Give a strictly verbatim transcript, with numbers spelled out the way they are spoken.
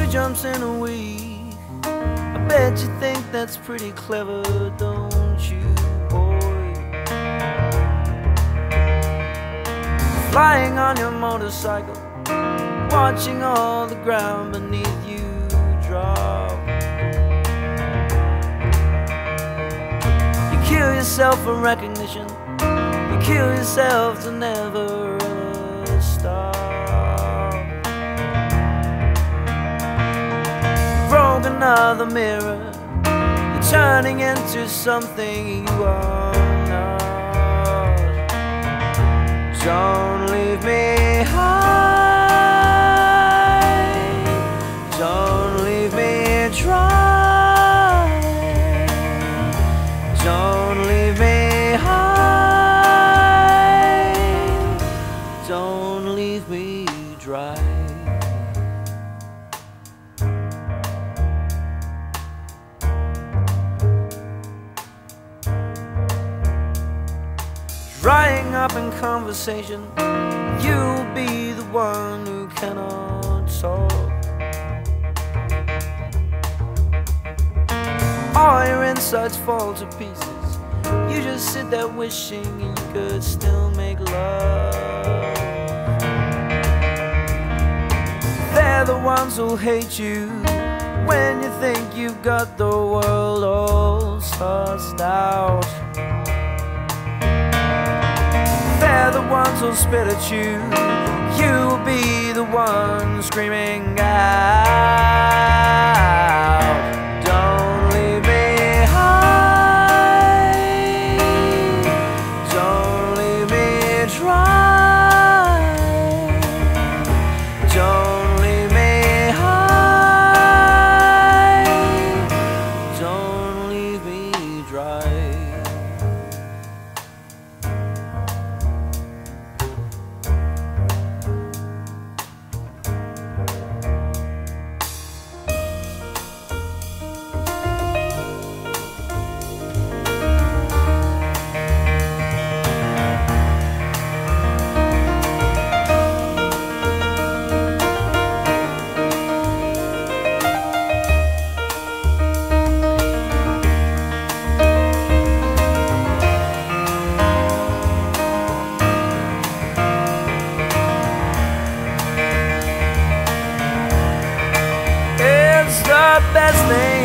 jumps in a week. I bet you think that's pretty clever, don't you, boy? Flying on your motorcycle, watching all the ground beneath you drop. You kill yourself for recognition, you kill yourself to never ever stop. Broke another mirror, you're turning into something you are not. Don't leave me high, don't leave me dry, don't leave me high, don't leave me dry. Drying up in conversation, you'll be the one who cannot talk. All your insides fall to pieces, you just sit there wishing you could still make love. They're the ones who'll hate you when you think you've got the world all sussed out. They're the ones who'll spit at you, you'll be the one screaming out. Don't leave me high, don't leave me dry, don't leave me high, don't leave me dry. Best thing